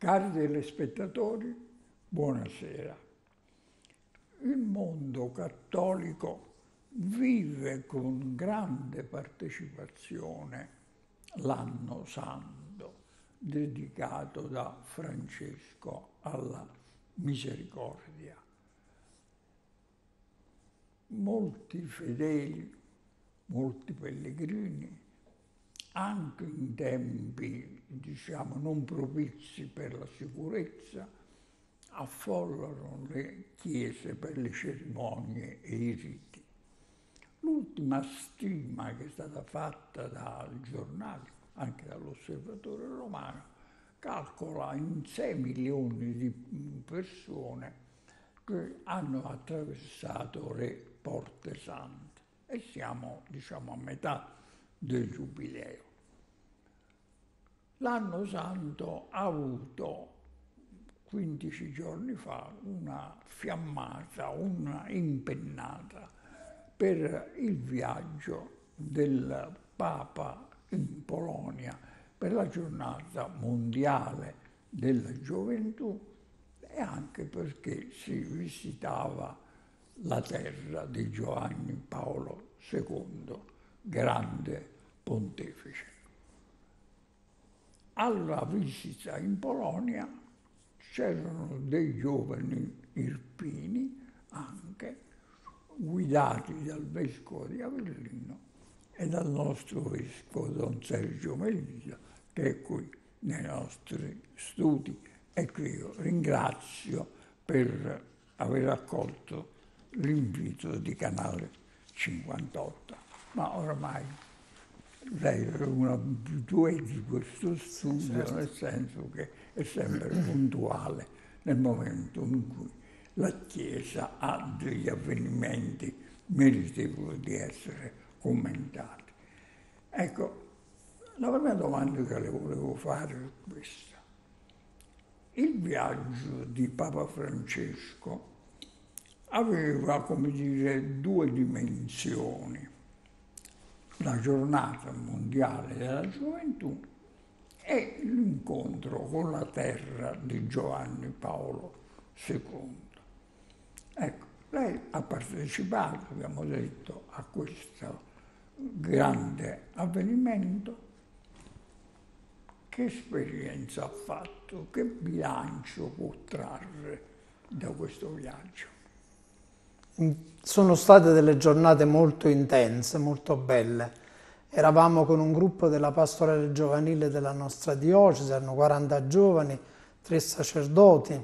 Cari telespettatori, buonasera. Il mondo cattolico vive con grande partecipazione l'Anno Santo, dedicato da Francesco alla misericordia. Molti fedeli, molti pellegrini, anche in tempi, non propizi per la sicurezza, affollano le chiese per le cerimonie e i riti. L'ultima stima che è stata fatta dal giornale, anche dall'Osservatore Romano, calcola in 6 milioni di persone che hanno attraversato le porte sante e siamo, a metà del giubileo. L'Anno Santo ha avuto 15 giorni fa una fiammata, una impennata per il viaggio del Papa in Polonia per la giornata mondiale della gioventù e anche perché si visitava la terra di Giovanni Paolo II, grande pontefice. Alla visita in Polonia c'erano dei giovani irpini anche, guidati dal vescovo di Avellino e dal nostro vescovo Don Sergio Melillo, che è qui nei nostri studi e che io ringrazio per aver accolto l'invito di Canale 58. Ma ormai lei è una abituée di questo studio, certo, nel senso che è sempre puntuale nel momento in cui la Chiesa ha degli avvenimenti meritevoli di essere commentati. Ecco, la prima domanda che le volevo fare è questa. Il viaggio di Papa Francesco aveva, due dimensioni: la giornata mondiale della gioventù e l'incontro con la terra di Giovanni Paolo II. Ecco, lei ha partecipato, abbiamo detto, a questo grande avvenimento. Che esperienza ha fatto? Che bilancio può trarre da questo viaggio? Sono state delle giornate molto intense, molto belle. Eravamo con un gruppo della pastorale giovanile della nostra diocesi, erano 40 giovani, 3 sacerdoti.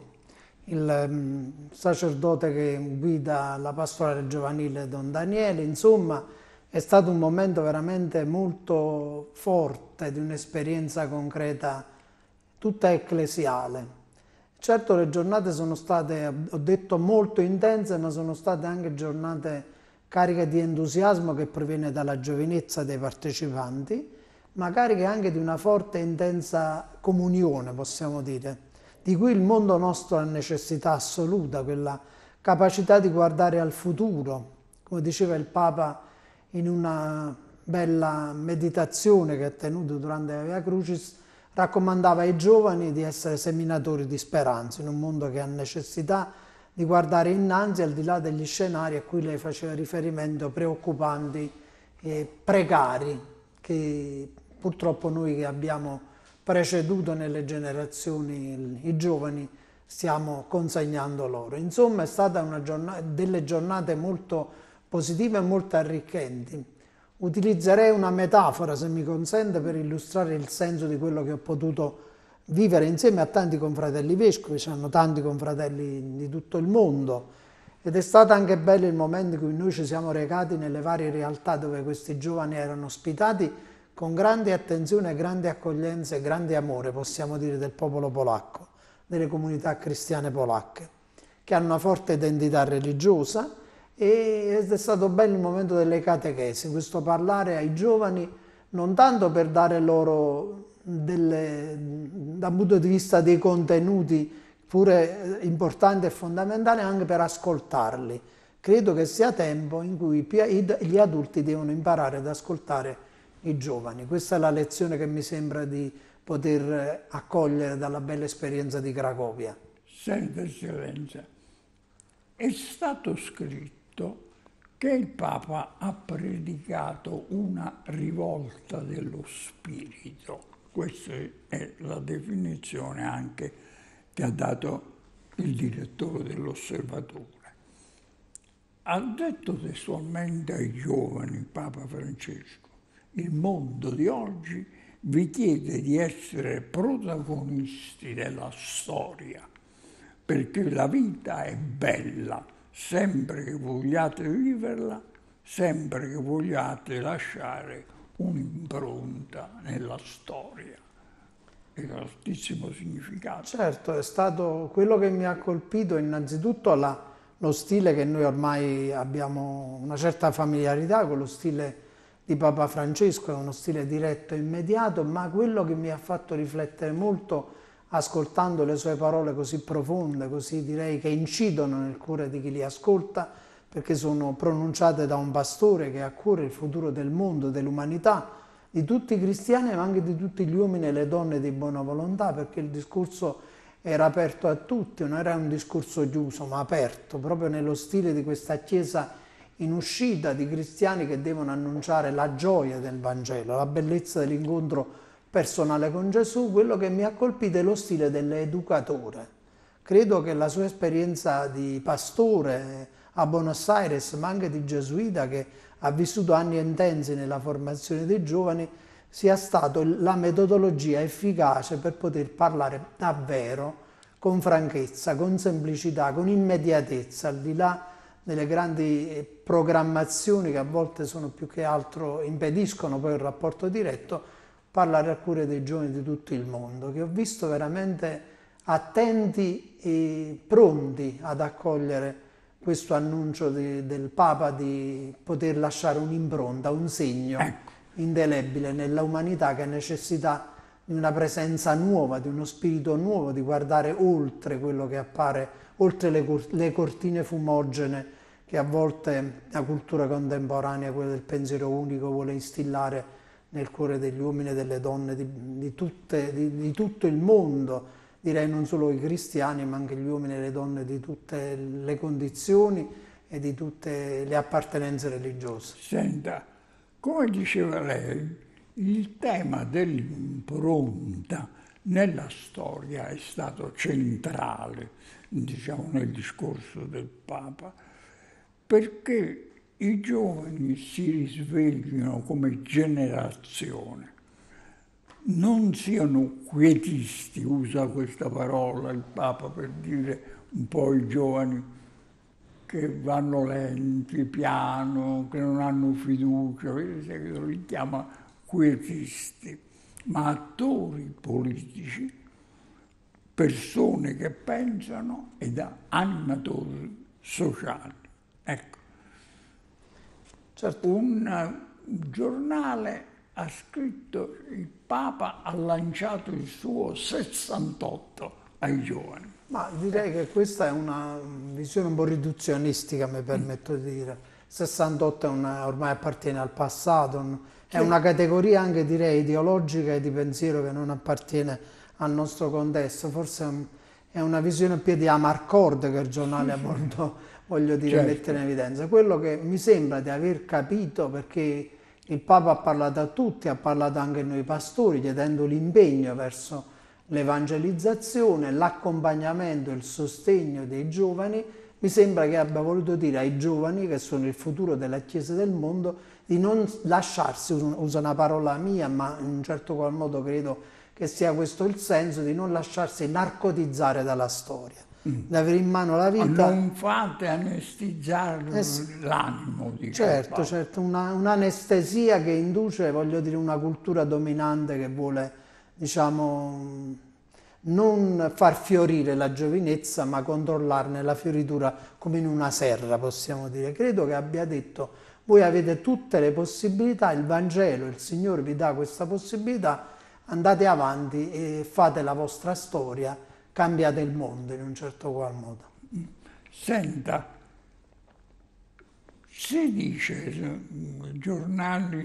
Il sacerdote che guida la pastorale giovanile, Don Daniele. Insomma, è stato un momento veramente molto forte, di un'esperienza concreta, tutta ecclesiale. Certo, le giornate sono state, ho detto, molto intense, ma sono state anche giornate cariche di entusiasmo che proviene dalla giovinezza dei partecipanti, ma cariche anche di una forte e intensa comunione, possiamo dire, di cui il mondo nostro ha necessità assoluta, quella capacità di guardare al futuro. Come diceva il Papa in una bella meditazione che ha tenuto durante la Via Crucis, raccomandava ai giovani di essere seminatori di speranza in un mondo che ha necessità di guardare innanzi, al di là degli scenari a cui lei faceva riferimento, preoccupanti e precari, che purtroppo noi che abbiamo preceduto nelle generazioni, i giovani, stiamo consegnando loro. Insomma, è stata delle giornate molto positive e molto arricchenti. Utilizzerei una metafora, se mi consente, per illustrare il senso di quello che ho potuto vivere insieme a tanti confratelli vescovi. C'erano tanti confratelli di tutto il mondo ed è stato anche bello il momento in cui noi ci siamo recati nelle varie realtà dove questi giovani erano ospitati con grande attenzione, grande accoglienza e grande amore, possiamo dire, del popolo polacco, delle comunità cristiane polacche, che hanno una forte identità religiosa. Ed è stato bello il momento delle catechesi, questo parlare ai giovani non tanto per dare loro dal punto di vista dei contenuti pure importanti e fondamentali, anche per ascoltarli. Credo che sia tempo in cui gli adulti devono imparare ad ascoltare i giovani. Questa è la lezione che mi sembra di poter accogliere dalla bella esperienza di Cracovia. Senta, Eccellenza, è stato scritto che il Papa ha predicato una rivolta dello spirito. Questa è la definizione anche che ha dato il direttore dell'Osservatore. Ha detto testualmente ai giovani, Papa Francesco, il mondo di oggi vi chiede di essere protagonisti della storia, perché la vita è bella, sempre che vogliate viverla, sempre che vogliate lasciare un'impronta nella storia. È un altissimo significato. Certo, è stato quello che mi ha colpito innanzitutto lo stile che noi ormai abbiamo una certa familiarità con lo stile di Papa Francesco, è uno stile diretto e immediato, ma quello che mi ha fatto riflettere molto ascoltando le sue parole così profonde, così direi che incidono nel cuore di chi li ascolta, perché sono pronunciate da un pastore che ha a cuore il futuro del mondo, dell'umanità, di tutti i cristiani ma anche di tutti gli uomini e le donne di buona volontà, perché il discorso era aperto a tutti, non era un discorso chiuso ma aperto, proprio nello stile di questa Chiesa in uscita, di cristiani che devono annunciare la gioia del Vangelo, la bellezza dell'incontro personale con Gesù. Quello che mi ha colpito è lo stile dell'educatore. Credo che la sua esperienza di pastore a Buenos Aires, ma anche di gesuita, che ha vissuto anni intensi nella formazione dei giovani, sia stata la metodologia efficace per poter parlare davvero con franchezza, con semplicità, con immediatezza, al di là delle grandi programmazioni che a volte sono più che altro impediscono poi il rapporto diretto, parlare al cuore dei giovani di tutto il mondo, che ho visto veramente attenti e pronti ad accogliere questo annuncio del Papa di poter lasciare un'impronta, un segno indelebile nella umanità che ha necessità di una presenza nuova, di uno spirito nuovo, di guardare oltre quello che appare, oltre le cortine fumogene che a volte la cultura contemporanea, quella del pensiero unico, vuole instillare nel cuore degli uomini e delle donne di tutto il mondo, direi non solo i cristiani, ma anche gli uomini e le donne di tutte le condizioni e di tutte le appartenenze religiose. Senta, come diceva lei, il tema dell'impronta nella storia è stato centrale, diciamo, nel discorso del Papa, perché i giovani si risveglino come generazione, non siano quietisti, usa questa parola il Papa per dire un po' i giovani che vanno lenti, piano, che non hanno fiducia, li chiama quietisti, ma attori politici, persone che pensano e da animatori sociali. Ecco. Certo. Un giornale ha scritto il Papa ha lanciato il suo 68 ai giovani. Ma direi che questa è una visione un po' riduzionistica, mi permetto di dire. 68 ormai appartiene al passato, è una categoria anche direi ideologica e di pensiero che non appartiene al nostro contesto. Forse è una visione più di Amarcord che il giornale ha voluto, voglio dire, mettere in evidenza. Quello che mi sembra di aver capito, perché il Papa ha parlato a tutti, ha parlato anche a noi pastori, chiedendo l'impegno verso l'evangelizzazione, l'accompagnamento, il sostegno dei giovani. Mi sembra che abbia voluto dire ai giovani, che sono il futuro della Chiesa del mondo, di non lasciarsi, uso una parola mia, ma in un certo qual modo credo che sia questo il senso, di non lasciarsi narcotizzare dalla storia, di avere in mano la vita. Non fate anestetizzare l'animo, diciamo. Certo, un'anestesia che induce, voglio dire, una cultura dominante che vuole, diciamo, non far fiorire la giovinezza, ma controllarne la fioritura come in una serra, possiamo dire. Credo che abbia detto: voi avete tutte le possibilità, il Vangelo, il Signore vi dà questa possibilità, andate avanti e fate la vostra storia, cambiate il mondo in un certo qual modo. Senta, si dice, giornali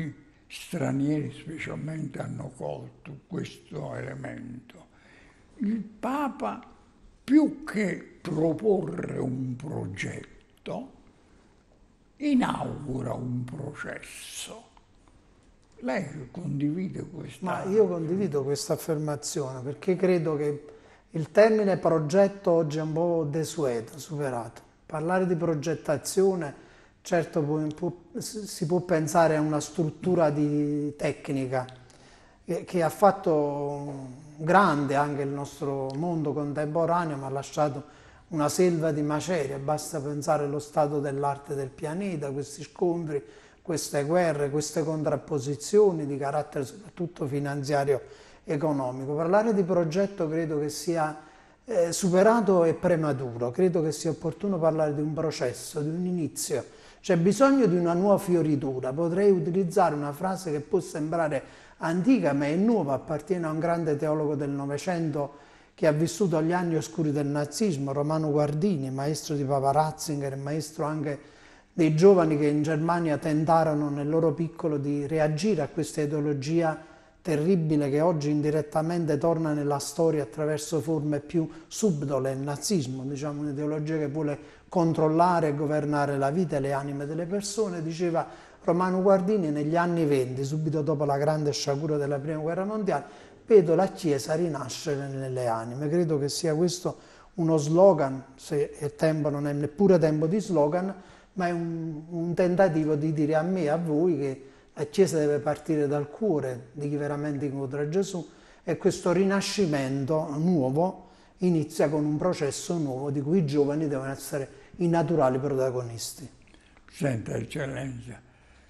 stranieri specialmente hanno colto questo elemento. Il Papa, più che proporre un progetto, inaugura un processo. Lei condivide questa? Ma io condivido questa affermazione perché credo che il termine progetto oggi è un po' desueto, superato. Parlare di progettazione, certo si può pensare a una struttura tecnica che ha fatto grande anche il nostro mondo contemporaneo, ma ha lasciato una selva di macerie. Basta pensare allo stato dell'arte del pianeta, questi scontri, queste guerre, queste contrapposizioni di carattere soprattutto finanziario economico. Parlare di progetto credo che sia superato e prematuro, credo che sia opportuno parlare di un processo, di un inizio. C'è bisogno di una nuova fioritura. Potrei utilizzare una frase che può sembrare antica ma è nuova, appartiene a un grande teologo del Novecento che ha vissuto gli anni oscuri del nazismo, Romano Guardini, maestro di Papa Ratzinger, maestro anche dei giovani che in Germania tentarono nel loro piccolo di reagire a questa ideologia terribile che oggi indirettamente torna nella storia attraverso forme più subdole, il nazismo, diciamo un'ideologia che vuole controllare e governare la vita e le anime delle persone. Diceva Romano Guardini negli anni *20, subito dopo la grande sciagura della Prima Guerra Mondiale, vedo la Chiesa rinascere nelle anime. Credo che sia questo uno slogan, se è tempo, non è neppure tempo di slogan, ma è un tentativo di dire a me e a voi che la Chiesa deve partire dal cuore di chi veramente incontra Gesù e questo rinascimento nuovo inizia con un processo nuovo di cui i giovani devono essere i naturali protagonisti. Senta, Eccellenza,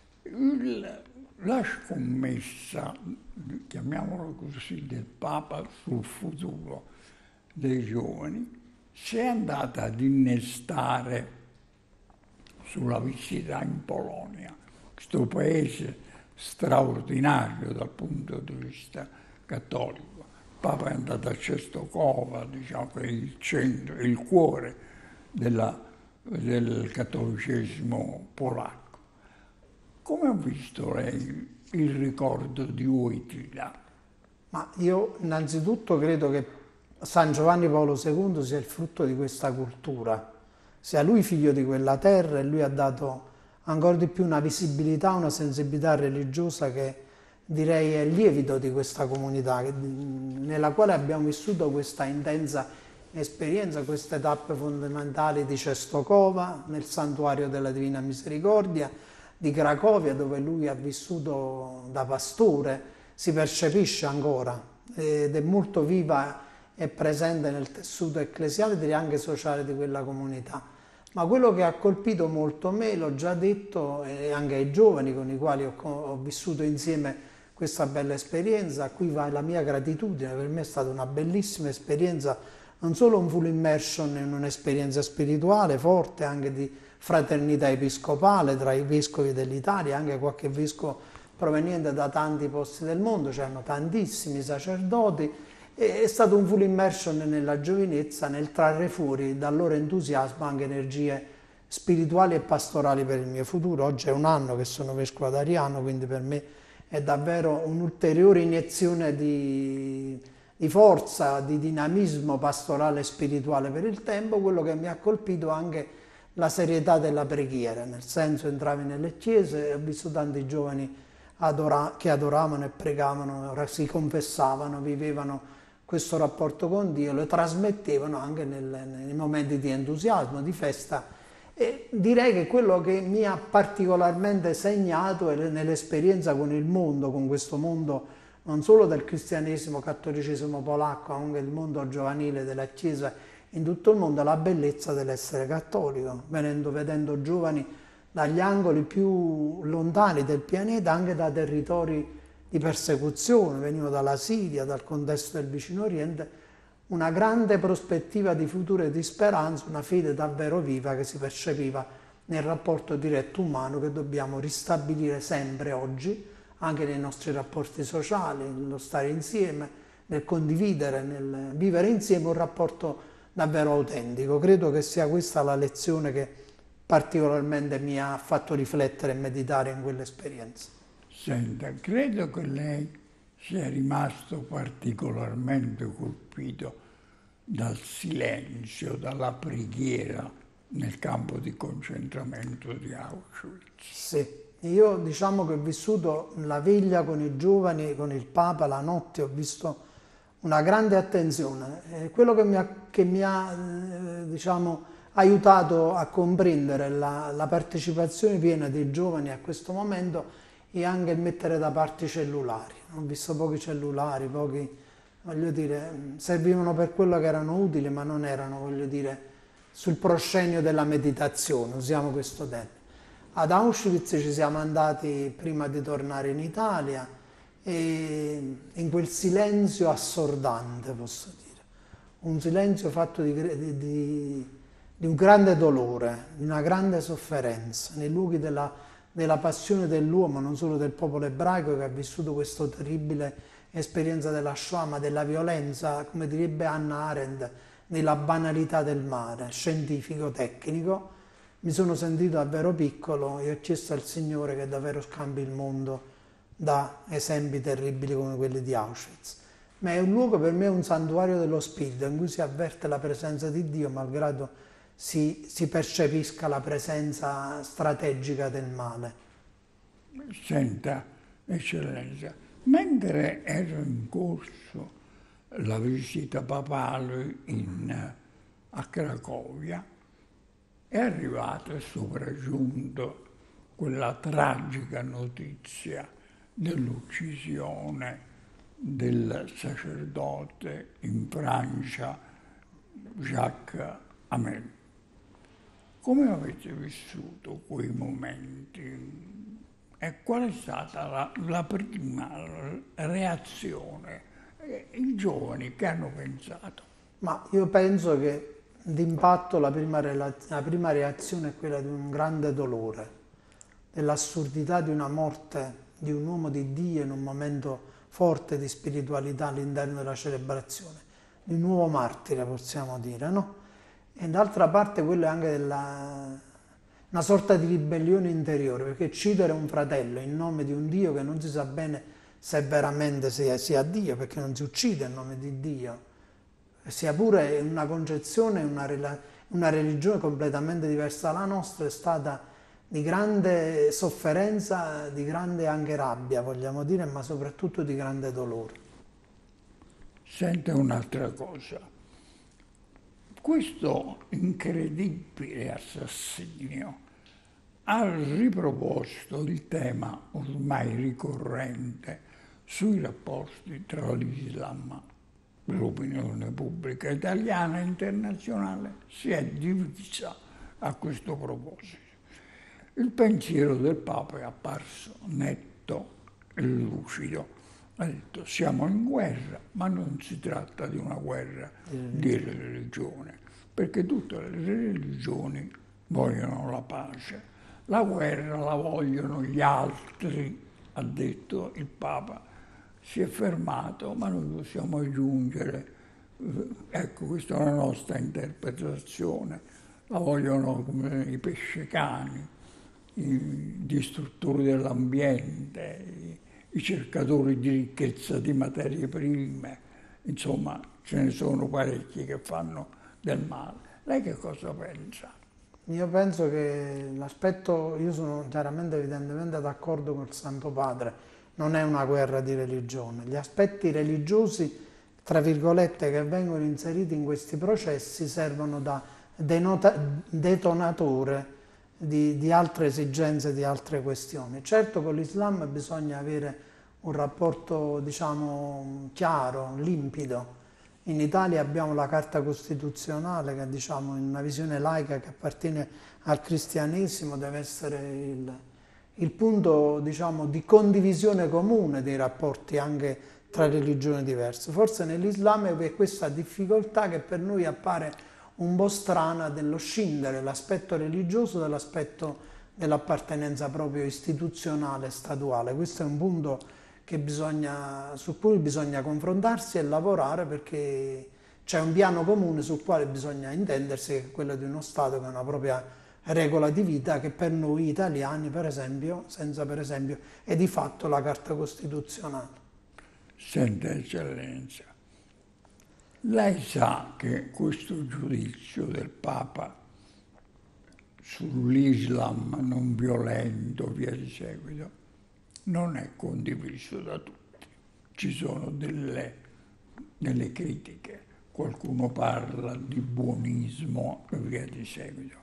la scommessa, chiamiamola così, del Papa sul futuro dei giovani si è andata ad innestare sulla visita in Polonia, questo paese straordinario dal punto di vista cattolico. Il Papa è andato a Czestochowa, diciamo che è il centro, il cuore del cattolicesimo polacco. Come ha visto lei il ricordo di Wojtyla? Ma io innanzitutto credo che San Giovanni Paolo II sia il frutto di questa cultura, sia lui figlio di quella terra e lui ha dato ancora di più una visibilità, una sensibilità religiosa che direi è il lievito di questa comunità, nella quale abbiamo vissuto questa intensa esperienza, queste tappe fondamentali di Czestochowa, nel santuario della Divina Misericordia, di Cracovia, dove lui ha vissuto da pastore, si percepisce ancora ed è molto viva e presente nel tessuto ecclesiale e direi anche sociale di quella comunità. Ma quello che ha colpito molto me, l'ho già detto, e anche ai giovani con i quali ho vissuto insieme questa bella esperienza, a cui va la mia gratitudine, per me è stata una bellissima esperienza, non solo un full immersion in un'esperienza spirituale forte, anche di fraternità episcopale tra i vescovi dell'Italia, anche qualche vescovo proveniente da tanti posti del mondo, c'erano tantissimi sacerdoti, è stato un full immersion nella giovinezza, nel trarre fuori dal loro entusiasmo anche energie spirituali e pastorali per il mio futuro. Oggi è un anno che sono vescovo ad Ariano, quindi per me è davvero un'ulteriore iniezione di forza, di dinamismo pastorale e spirituale per il tempo. Quello che mi ha colpito anche la serietà della preghiera, nel senso entravi nelle chiese e ho visto tanti giovani che adoravano e pregavano, si confessavano, vivevano questo rapporto con Dio, lo trasmettevano anche nei momenti di entusiasmo, di festa. E direi che quello che mi ha particolarmente segnato è nell'esperienza con il mondo, con questo mondo non solo del cristianesimo, cattolicesimo polacco, ma anche il mondo giovanile della Chiesa in tutto il mondo, la bellezza dell'essere cattolico, vedendo giovani dagli angoli più lontani del pianeta, anche da territori di persecuzione, venivano dalla Siria, dal contesto del Vicino Oriente, una grande prospettiva di futuro e di speranza, una fede davvero viva che si percepiva nel rapporto diretto umano che dobbiamo ristabilire sempre oggi, anche nei nostri rapporti sociali, nello stare insieme, nel condividere, nel vivere insieme un rapporto davvero autentico. Credo che sia questa la lezione che particolarmente mi ha fatto riflettere e meditare in quell'esperienza. Senta, credo che lei sia rimasto particolarmente colpito dal silenzio, dalla preghiera nel campo di concentramento di Auschwitz. Sì, io diciamo che ho vissuto la veglia con i giovani, con il Papa, la notte, ho visto una grande attenzione. Quello che mi ha diciamo, aiutato a comprendere la partecipazione piena dei giovani a questo momento e anche il mettere da parte i cellulari. Ho visto pochi cellulari, pochi, voglio dire, servivano per quello che erano utili, ma non erano, voglio dire, sul proscenio della meditazione, usiamo questo termine. Ad Auschwitz ci siamo andati prima di tornare in Italia e in quel silenzio assordante, posso dire, un silenzio fatto di un grande dolore, di una grande sofferenza, nei luoghi della passione dell'uomo, non solo del popolo ebraico che ha vissuto questa terribile esperienza della Shoah, ma della violenza, come direbbe Hannah Arendt, nella banalità del male, scientifico-tecnico. Mi sono sentito davvero piccolo e ho chiesto al Signore che davvero scambi il mondo da esempi terribili come quelli di Auschwitz. Ma è un luogo per me, un santuario dello spirito, in cui si avverte la presenza di Dio, malgrado si percepisca la presenza strategica del male. Senta, Eccellenza, mentre era in corso la visita papale a Cracovia, è arrivata e sopraggiunto quella tragica notizia dell'uccisione del sacerdote in Francia Jacques Hamel. Come avete vissuto quei momenti? E qual è stata la prima reazione? I giovani che hanno pensato? Ma io penso che d'impatto la prima reazione è quella di un grande dolore, dell'assurdità di una morte di un uomo di Dio in un momento forte di spiritualità all'interno della celebrazione, di un nuovo martire, possiamo dire, no? E d'altra parte quello è anche una sorta di ribellione interiore, perché uccidere un fratello in nome di un Dio che non si sa bene se veramente sia Dio, perché non si uccide in nome di Dio, sia pure una concezione, una religione completamente diversa dalla nostra, è stata di grande sofferenza, di grande anche rabbia, vogliamo dire, ma soprattutto di grande dolore. Sente un'altra cosa. Questo incredibile assassinio ha riproposto il tema ormai ricorrente sui rapporti tra l'Islam, l'opinione pubblica italiana e internazionale si è divisa a questo proposito. Il pensiero del Papa è apparso netto e lucido. Ha detto: siamo in guerra, ma non si tratta di una guerra di religione, perché tutte le religioni vogliono la pace. La guerra la vogliono gli altri, ha detto il Papa. Si è fermato, ma noi possiamo aggiungere, ecco, questa è la nostra interpretazione, la vogliono come i pescecani, i distruttori dell'ambiente, i cercatori di ricchezza di materie prime, insomma ce ne sono parecchi che fanno del male. Lei che cosa pensa? Io penso che io sono chiaramente, evidentemente d'accordo con il Santo Padre, non è una guerra di religione. Gli aspetti religiosi, tra virgolette, che vengono inseriti in questi processi servono da detonatore di altre esigenze, di altre questioni. Certo, con l'Islam bisogna avere un rapporto, diciamo, chiaro, limpido. In Italia abbiamo la Carta Costituzionale che, diciamo, in una visione laica che appartiene al cristianesimo deve essere il punto, diciamo, di condivisione comune dei rapporti anche tra religioni diverse. Forse nell'Islam vi è questa difficoltà che per noi appare un po' strana dello scindere l'aspetto religioso dall'aspetto dell'appartenenza proprio istituzionale, statuale. Questo è un punto su cui bisogna confrontarsi e lavorare, perché c'è un piano comune sul quale bisogna intendersi, che è quello di uno Stato che ha una propria regola di vita che per noi italiani, per esempio, senza per esempio, è di fatto la Carta Costituzionale. Senta Eccellenza, lei sa che questo giudizio del Papa sull'Islam non violento, via di seguito, non è condiviso da tutti. Ci sono delle critiche, qualcuno parla di buonismo e via di seguito.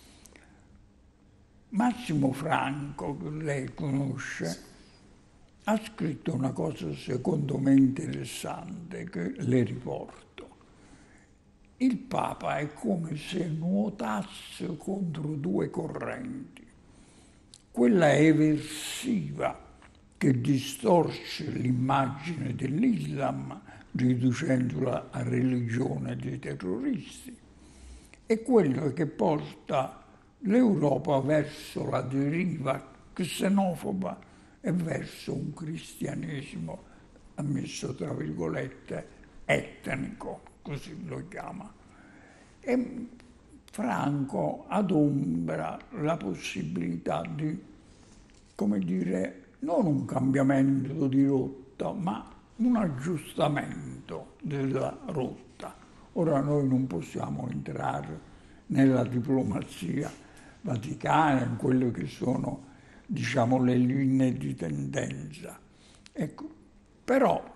Massimo Franco, che lei conosce, ha scritto una cosa secondo me interessante che le riporto. Il Papa è come se nuotasse contro due correnti. Quella eversiva che distorce l'immagine dell'Islam riducendola a religione dei terroristi e quella che porta l'Europa verso la deriva xenofoba e verso un cristianesimo, ammesso tra virgolette, etnico, così lo chiama. E Franco adombra la possibilità di, come dire, non un cambiamento di rotta, ma un aggiustamento della rotta. Ora noi non possiamo entrare nella diplomazia vaticana, in quelle che sono, diciamo, le linee di tendenza. Ecco, però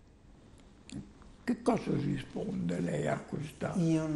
che cosa risponde lei a questa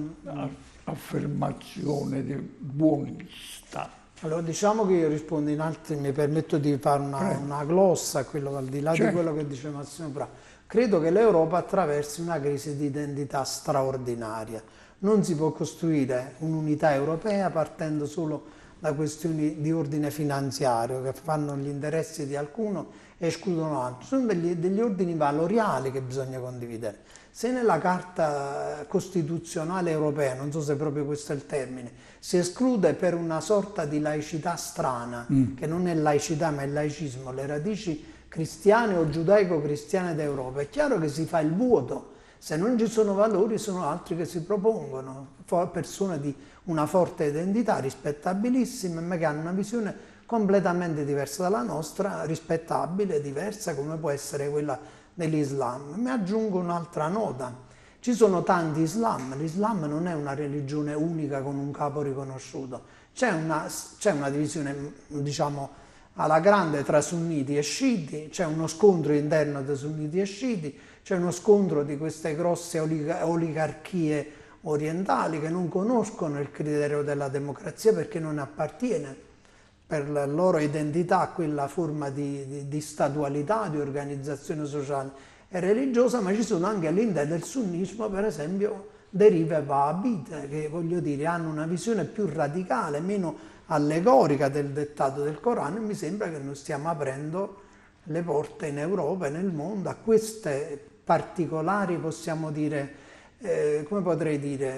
affermazione buonista? Allora, diciamo che io rispondo in altri, mi permetto di fare una glossa a quello, al di là di quello che dice Massimo Prà. Credo che l'Europa attraversi una crisi di identità straordinaria. Non si può costruire un'unità europea partendo solo da questioni di ordine finanziario che fanno gli interessi di alcuno e escludono altri. Sono degli ordini valoriali che bisogna condividere. Se nella Carta Costituzionale europea, non so se proprio questo è il termine, si esclude per una sorta di laicità strana, che non è laicità ma è laicismo, le radici cristiane o giudaico-cristiane d'Europa, è chiaro che si fa il vuoto. Se non ci sono valori, sono altri che si propongono, persone di una forte identità, rispettabilissime, ma che hanno una visione completamente diversa dalla nostra, rispettabile, diversa, come può essere quella dell'Islam. Mi aggiungo un'altra nota. Ci sono tanti Islam, l'Islam non è una religione unica con un capo riconosciuto, c'è una divisione, diciamo, alla grande tra sunniti e sciiti, c'è uno scontro interno tra sunniti e sciiti, c'è uno scontro di queste grosse oligarchie orientali che non conoscono il criterio della democrazia perché non appartiene per la loro identità a quella forma di statualità, di organizzazione sociale e religiosa, ma ci sono anche all'interno del sunnismo, per esempio, derive wahabite, che voglio dire hanno una visione più radicale, meno allegorica del dettato del Corano, e mi sembra che noi stiamo aprendo le porte in Europa e nel mondo a queste particolari, possiamo dire, come potrei dire,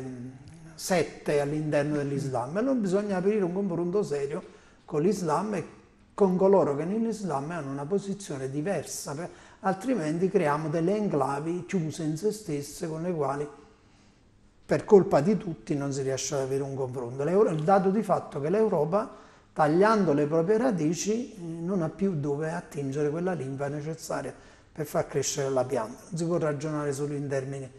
sette all'interno dell'Islam. E allora bisogna aprire un confronto serio con l'Islam e con coloro che nell'Islam hanno una posizione diversa, altrimenti creiamo delle enclavi chiuse in se stesse con le quali per colpa di tutti non si riesce ad avere un confronto. Il dato di fatto è che l'Europa, tagliando le proprie radici, non ha più dove attingere quella linfa necessaria per far crescere la pianta. Non si può ragionare solo in termini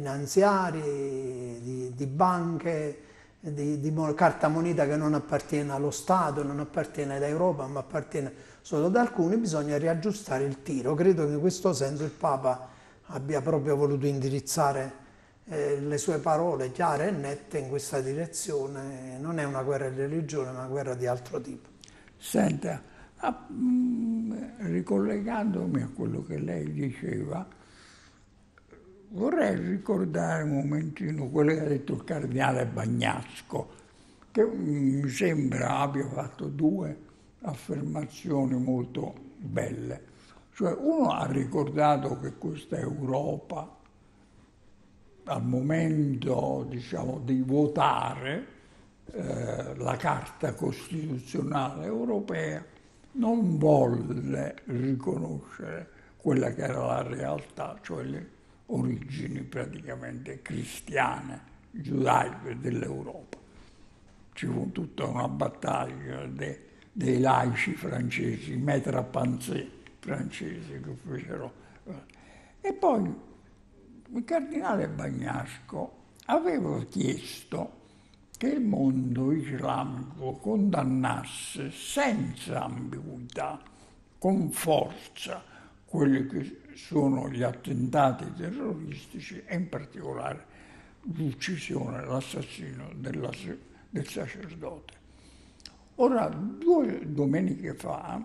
finanziari, di banche, di carta moneta che non appartiene allo Stato, non appartiene all'Europa, ma appartiene solo ad alcuni. Bisogna riaggiustare il tiro. Credo che in questo senso il Papa abbia proprio voluto indirizzare le sue parole chiare e nette in questa direzione. Non è una guerra di religione, è una guerra di altro tipo. Senta, ricollegandomi a quello che lei diceva, vorrei ricordare un momentino quello che ha detto il cardinale Bagnasco, che mi sembra abbia fatto due affermazioni molto belle. Cioè, uno ha ricordato che questa Europa, al momento, diciamo, di votare la Carta Costituzionale europea, non volle riconoscere quella che era la realtà, cioè le origini praticamente cristiane, giudaiche dell'Europa. ci fu tutta una battaglia dei laici francesi, i maîtres à penser francesi che fecero. E poi il cardinale Bagnasco aveva chiesto che il mondo islamico condannasse senza ambiguità, con forza, quelli che sono gli attentati terroristici e in particolare l'uccisione, l'assassinio del sacerdote. Ora, 2 domeniche fa,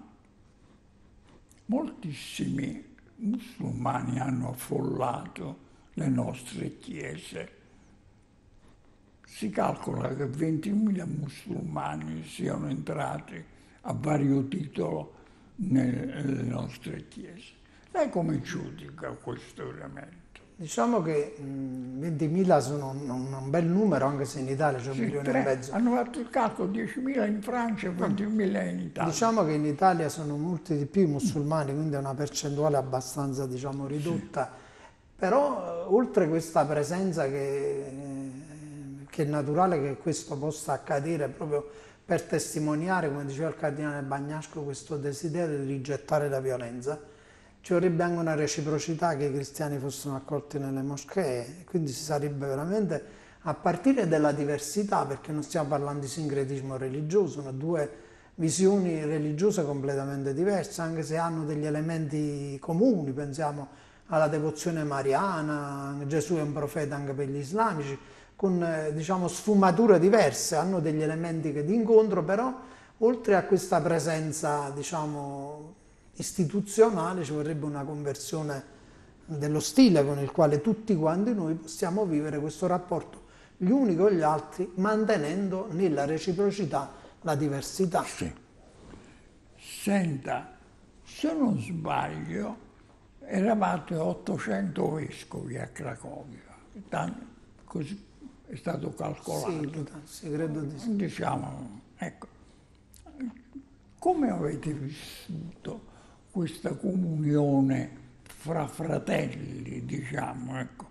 moltissimi musulmani hanno affollato le nostre chiese. Si calcola che 20.000 musulmani siano entrati a vario titolo nelle nostre chiese. Lei come giudica questo elemento? Diciamo che 20.000 sono un bel numero, anche se in Italia c'è 1,5 milioni. Hanno fatto il calcolo 10.000 in Francia e 20.000 in Italia. Diciamo che in Italia sono molti di più i musulmani, quindi è una percentuale abbastanza, diciamo, ridotta. Sì. Però oltre questa presenza che è naturale che questo possa accadere proprio per testimoniare, come diceva il cardinale Bagnasco, questo desiderio di rigettare la violenza, ci vorrebbe anche una reciprocità, che i cristiani fossero accolti nelle moschee, quindi si sarebbe veramente, a partire dalla diversità, perché non stiamo parlando di sincretismo religioso, sono 2 visioni religiose completamente diverse, anche se hanno degli elementi comuni, pensiamo alla devozione mariana, Gesù è un profeta anche per gli islamici, con diciamo sfumature diverse, hanno degli elementi di incontro, però oltre a questa presenza, diciamo, istituzionale, ci vorrebbe una conversione dello stile con il quale tutti quanti noi possiamo vivere questo rapporto gli uni con gli altri, mantenendo nella reciprocità la diversità. Sì. Senta, se non sbaglio, eravate 800 vescovi a Cracovia, così è stato calcolato. Sì, credo di sì. Diciamo, ecco, come avete vissuto questa comunione fra fratelli, diciamo, ecco,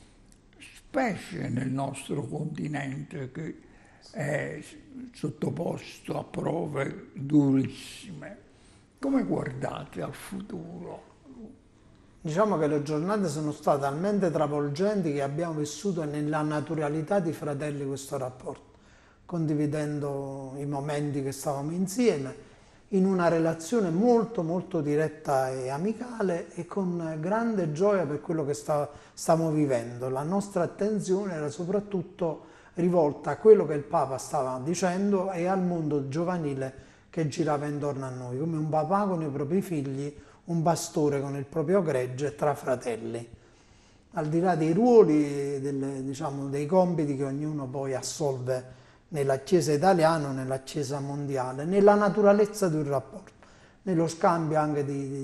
specie nel nostro continente che è sottoposto a prove durissime? Come guardate al futuro? Diciamo che le giornate sono state talmente travolgenti che abbiamo vissuto nella naturalità di fratelli questo rapporto, condividendo i momenti che stavamo insieme, in una relazione molto molto diretta e amicale e con grande gioia per quello che stavamo vivendo. La nostra attenzione era soprattutto rivolta a quello che il Papa stava dicendo e al mondo giovanile che girava intorno a noi, come un papà con i propri figli, un pastore con il proprio gregge tra fratelli. Al di là dei ruoli, diciamo, dei compiti che ognuno poi assolve nella Chiesa italiana, nella Chiesa mondiale, nella naturalezza di un rapporto, nello scambio anche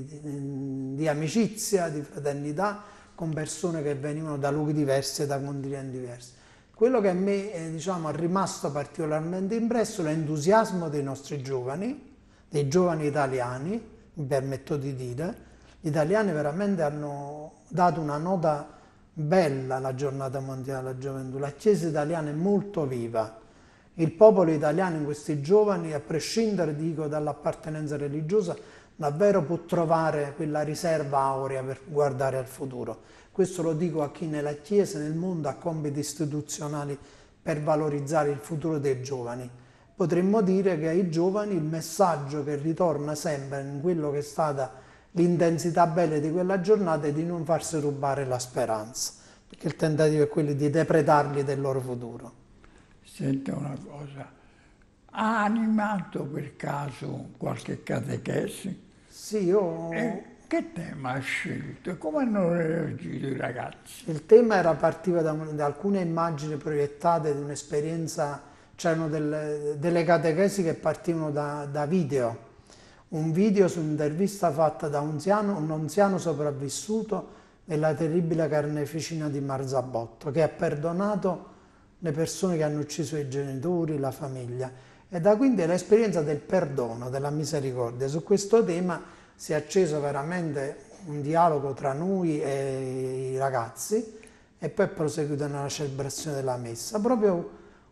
di amicizia, di fraternità, con persone che venivano da luoghi diversi e da continenti diversi. Quello che a me diciamo, è rimasto particolarmente impresso è l'entusiasmo dei nostri giovani, dei giovani italiani, mi permetto di dire. Gli italiani veramente hanno dato una nota bella alla giornata mondiale della gioventù. La Chiesa italiana è molto viva. Il popolo italiano in questi giovani, a prescindere, dico, dall'appartenenza religiosa, davvero può trovare quella riserva aurea per guardare al futuro. Questo lo dico a chi nella Chiesa e nel mondo ha compiti istituzionali per valorizzare il futuro dei giovani. Potremmo dire che ai giovani il messaggio che ritorna sempre in quello che è stata l'intensità bella di quella giornata è di non farsi rubare la speranza, perché il tentativo è quello di depredarli del loro futuro. Senta una cosa, ha animato per caso qualche catechesi? Sì, io... Che tema ha scelto e come hanno reagito i ragazzi? Il tema partiva da alcune immagini proiettate di un'esperienza, c'erano delle catechesi che partivano da video. Un video su un'intervista fatta da un anziano sopravvissuto nella terribile carneficina di Marzabotto, che ha perdonato le persone che hanno ucciso i genitori, la famiglia. E da quindi l'esperienza del perdono, della misericordia. Su questo tema si è acceso veramente un dialogo tra noi e i ragazzi e poi è proseguito nella celebrazione della messa. Proprio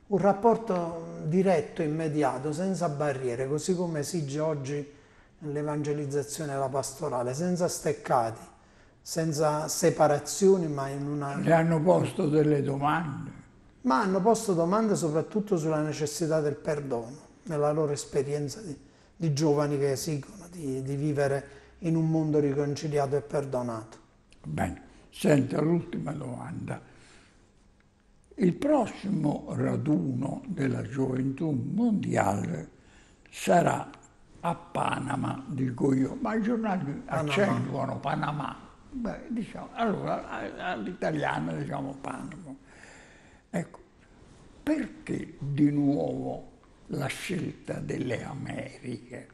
un rapporto diretto, immediato, senza barriere, così come esige oggi l'evangelizzazione e la pastorale, senza steccati, senza separazioni, ma in una... Le hanno posto delle domande. Ma hanno posto domande soprattutto sulla necessità del perdono, nella loro esperienza di giovani che esigono di vivere in un mondo riconciliato e perdonato. Bene, senta l'ultima domanda. Il prossimo raduno della gioventù mondiale sarà a Panama, dico io, ma i giornali accentuano Panama. Beh, diciamo, allora all'italiana diciamo Panama. Ecco, perché di nuovo la scelta delle Americhe?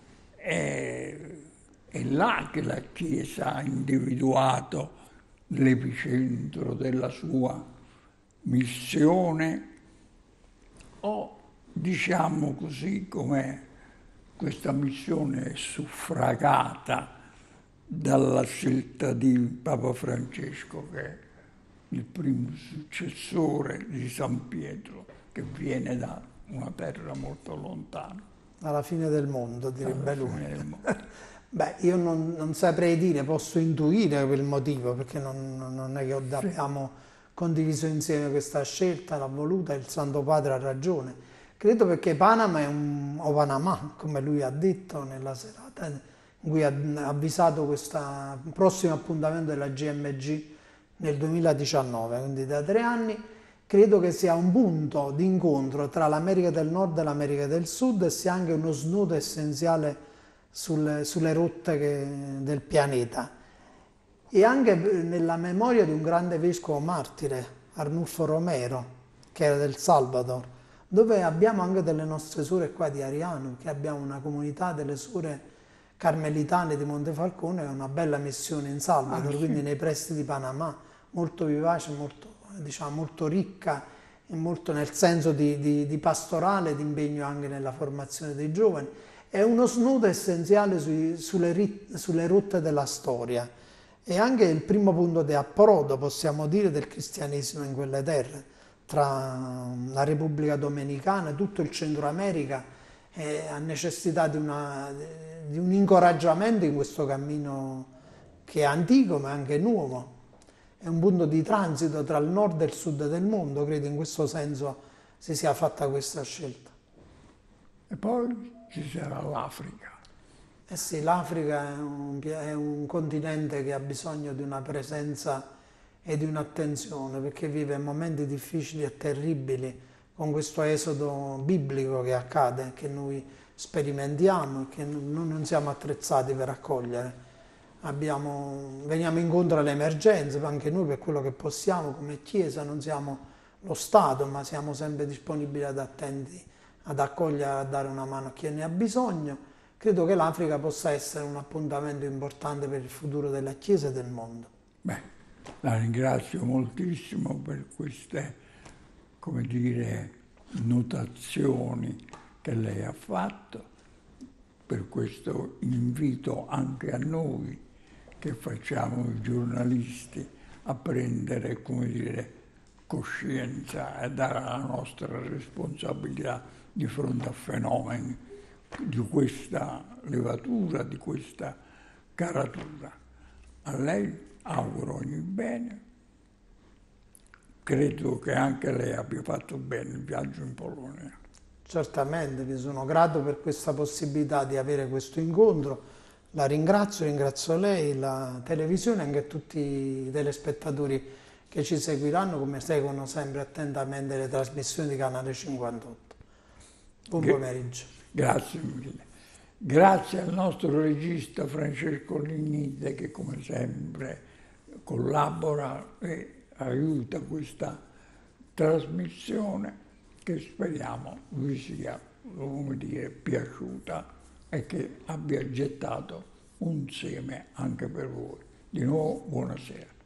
È là che la Chiesa ha individuato l'epicentro della sua missione, o diciamo così come questa missione è suffragata dalla scelta di Papa Francesco, che è il primo successore di San Pietro, che viene da una terra molto lontana. Alla fine del mondo, direbbe Alla lui. fine del mondo. Beh, io non saprei dire, posso intuire il motivo, perché non è che abbiamo condiviso insieme questa scelta, l'ha voluta, il Santo Padre ha ragione. Credo perché Panama o Panama, come lui ha detto nella serata in cui ha avvisato questo prossimo appuntamento della GMG nel 2019, quindi da 3 anni, credo che sia un punto di incontro tra l'America del Nord e l'America del Sud e sia anche uno snodo essenziale sulle rotte del pianeta. E anche nella memoria di un grande vescovo martire, Arnulfo Romero, che era del Salvador, dove abbiamo anche delle nostre suore qua di Ariano, che abbiamo una comunità delle suore carmelitane di Montefalcone, che è una bella missione in Salvador, sì. quindi nei pressi di Panama, molto vivace, molto ricca, e molto nel senso di pastorale, di impegno anche nella formazione dei giovani. È uno snodo essenziale sulle rotte della storia. E anche il primo punto di approdo, possiamo dire, del cristianesimo in quelle terre, tra la Repubblica Dominicana e tutto il Centro America, ha necessità di un incoraggiamento in questo cammino che è antico ma anche nuovo. È un punto di transito tra il nord e il sud del mondo, credo in questo senso si sia fatta questa scelta. E poi ci sarà l'Africa. Eh sì, l'Africa è un continente che ha bisogno di una presenza e di un'attenzione, perché vive momenti difficili e terribili con questo esodo biblico che accade, che noi sperimentiamo e che noi non siamo attrezzati per accogliere. Veniamo incontro alle emergenze, anche noi per quello che possiamo come Chiesa, non siamo lo Stato, ma siamo sempre disponibili attenti ad accogliere, a dare una mano a chi ne ha bisogno. Credo che l'Africa possa essere un appuntamento importante per il futuro della Chiesa e del mondo. Beh, la ringrazio moltissimo per queste, come dire, notazioni che lei ha fatto, per questo invito anche a noi che facciamo i giornalisti a prendere, come dire, coscienza e dare la nostra responsabilità di fronte a fenomeni di questa levatura, di questa caratura. A lei auguro ogni bene. Credo che anche lei abbia fatto bene il viaggio in Polonia. Certamente, vi sono grato per questa possibilità di avere questo incontro. La ringrazio lei, la televisione e anche tutti i telespettatori che ci seguiranno, come seguono sempre attentamente le trasmissioni di Canale 58. Buon pomeriggio. Grazie mille. Grazie al nostro regista Francesco Lignite che come sempre collabora e aiuta questa trasmissione che speriamo vi sia, come dire, piaciuta e che abbia gettato un seme anche per voi. Di nuovo buonasera.